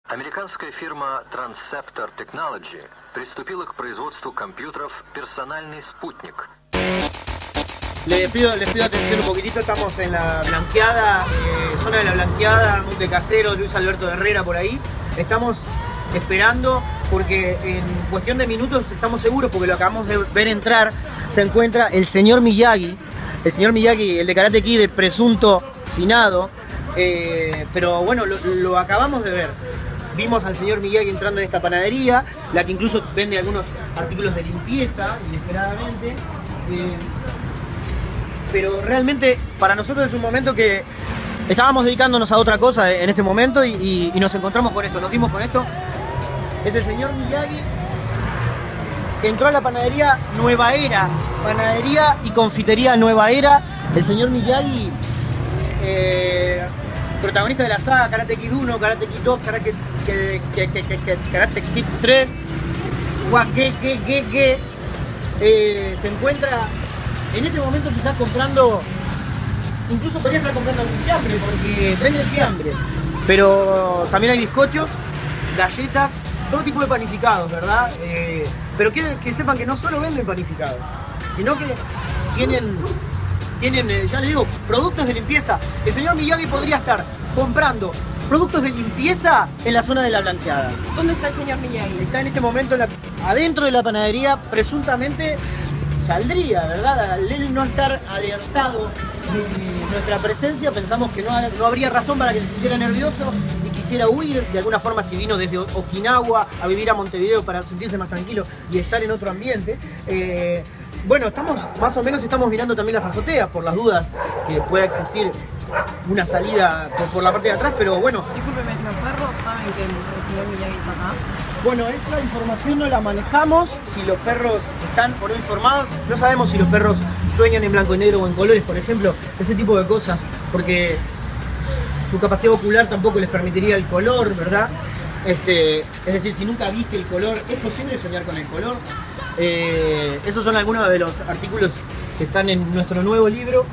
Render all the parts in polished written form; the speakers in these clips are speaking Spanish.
Американская фирма Transceptor Technology приступила к производству компьютеров «Персональный спутник». Les pido atención un poquitito, estamos en la Blanqueada, zona de la Blanqueada, Monte Casero, Luis Alberto Herrera por ahí. Estamos esperando porque en cuestión de minutos estamos seguros, porque lo acabamos de ver entrar, se encuentra el señor Miyagi, el de Karate Kid, de presunto finado, pero bueno, lo acabamos de ver. Vimos al señor Miyagi entrando en esta panadería, la que incluso vende algunos artículos de limpieza, inesperadamente. Pero realmente para nosotros es un momento que estábamos dedicándonos a otra cosa en este momento y nos encontramos con esto, nos dimos con esto. Es el señor Miyagi que entró a la panadería Nueva Era, panadería y confitería Nueva Era. El señor Miyagi, protagonista de la saga Karate Kid 1, Karate Kid 2, Karate Kid 3, se encuentra en este momento quizás comprando, incluso podría estar comprando un fiambre porque vende fiambre, pero también hay bizcochos, galletas, todo tipo de panificados, ¿verdad? Pero que sepan que no solo venden panificados, sino que tienen, ya les digo, productos de limpieza. El señor Miyagi podría estar comprando productos de limpieza en la zona de la Blanqueada. ¿Dónde está el señor Miyagi? Está en este momento adentro de la panadería, presuntamente saldría, ¿verdad? Al él no estar alertado de nuestra presencia, pensamos que no habría razón para que se sintiera nervioso y quisiera huir. De alguna forma, si vino desde Okinawa a vivir a Montevideo para sentirse más tranquilo y estar en otro ambiente. Bueno, más o menos estamos mirando también las azoteas por las dudas que pueda existir una salida por la parte de atrás, pero bueno. Discúlpeme, ¿los perros saben que el señor Miyagi está acá? Bueno, esa información no la manejamos, si los perros están o no informados, no sabemos si los perros sueñan en blanco y negro o en colores, por ejemplo, ese tipo de cosas, porque su capacidad ocular tampoco les permitiría el color, ¿verdad? Es decir, si nunca viste el color, ¿es posible soñar con el color? Esos son algunos de los artículos que están en nuestro nuevo libro.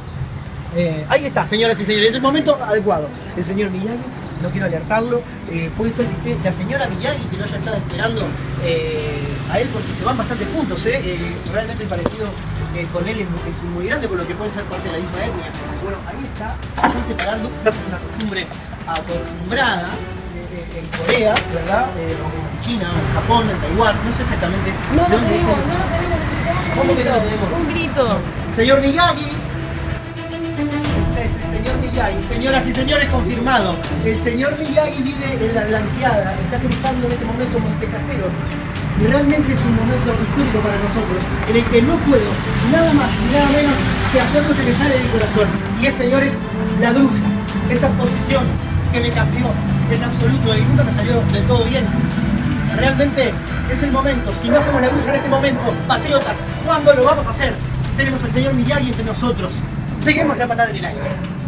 Ahí está, señoras y señores, es el momento adecuado. El señor Miyagi, no quiero alertarlo, puede ser que esté la señora Miyagi que no haya estado esperando a él, porque se van bastante juntos, realmente el parecido con él es muy grande, por lo que pueden ser parte de la misma etnia. Bueno, ahí está, se están separando, quizás es una costumbre acostumbrada en Corea, ¿verdad? En China, en Japón, en Taiwán, no sé exactamente. No lo tenemos. ¿Cómo que no lo tenemos? Un grito. Señor Miyagi. Este es el señor Miyagi. Señoras y señores, confirmado. El señor Miyagi vive en la Blanqueada, está cruzando en este momento Monte Caseros. Y realmente es un momento histórico para nosotros, en el que no puedo nada más ni nada menos que hacer lo que me sale del corazón. Y es, señores, la grulla, esa posición que me cambió en absoluto y nunca me salió del todo bien. Realmente es el momento. Si no hacemos la grulla en este momento, patriotas, ¿cuándo lo vamos a hacer? Tenemos al señor Miyagi entre nosotros. Peguemos la patada en el aire.